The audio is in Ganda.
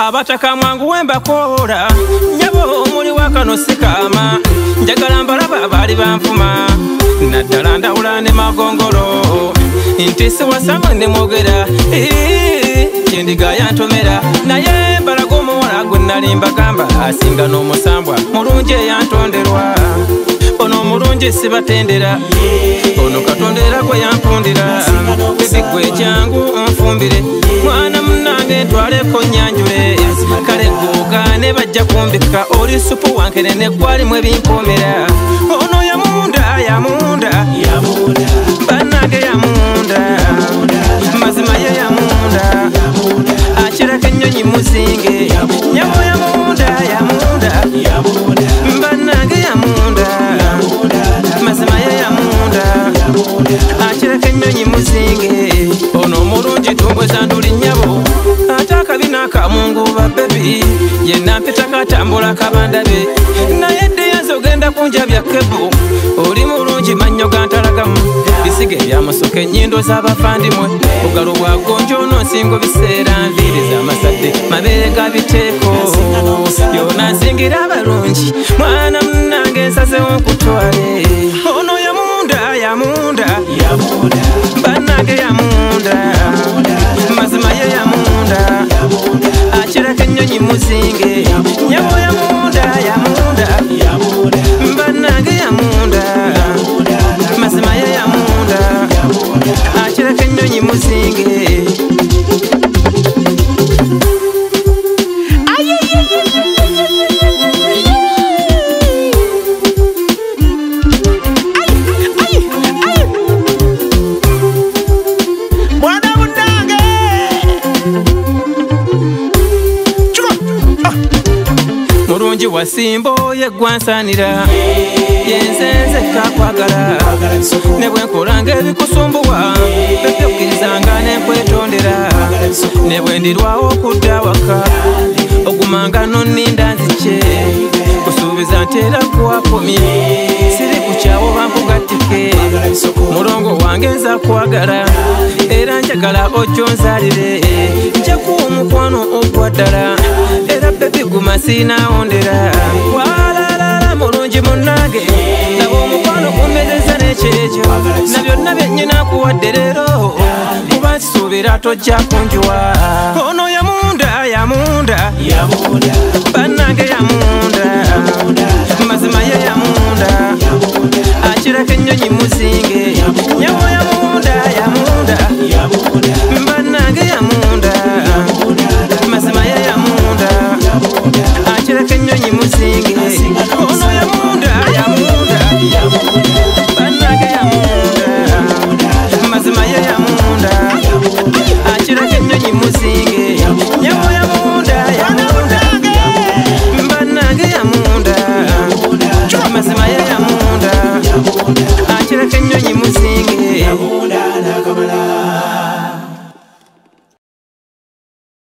abataka mwangu wembakoola nyabo muli wakano sikama njagala mbalaba bali banfuma naddala ndawula ne magongolo nti siwasama ne mwogera kyendiga yantomera naye mbalaga omuwala gwe nali mbagamba asinga n'omusambwa mulungi eyantonderwa ono mulungi sibatendera ono katondera gwe yampundira bibi gwe jangu nfumbire mwana munange ntwaleko nyanjule kale gugane bajja kumbika oli supu wankene ne gwalimu ebimpoomera ono yamunda bannange yamunda mazima ye yamunda akirako ennyonyi muzinge nyabo yamunda bannange yamunda mazima ye yamunda akirako ennyonyi muzinge ono mulungi tumbweza nduli nyabo ate akabina akamunguba bebi yenna mpita katambula kabandabe naye ddeyanza ogenda kunjabya kebo oli mulungi mannyo gantalagamu bisige byamusuka ennyindo z'abafandimwe bugalo bwa gonjo nonsingo biseera nviiri z'amasadde mabeere ga biteeko yona nsingira abalungi mwana munnange nsazewo nkutwale ono yamunda bannange yamunda mazima ye yamunda akirako ennyonyi muzinge nyabo yamunda bannange yamunda mazima ye yamunda akirako ennyonyi muzinge mulungi wasimbo yegwansanira yenzenze kakwagala ne bwenkolanga ebikusumbuwa bebyokirizanga nenkwetondera ne bwendirwawo okudda waka ogumanga nonninda nzikye kusuubiza ntera kuwakomye siri kukyawo bampugattike mulongo wange nza kwagala era njagala ojjo nzalire njakuwa omukwano ogwa ddala era bebi guma sinawondera walalala mulungi munnange naba omukwano gummezeza n'ekyekyo na byonna byennyina kuwadde leero kuba nkisuubira tojja kunjuwa ono yamunda bannange yamunda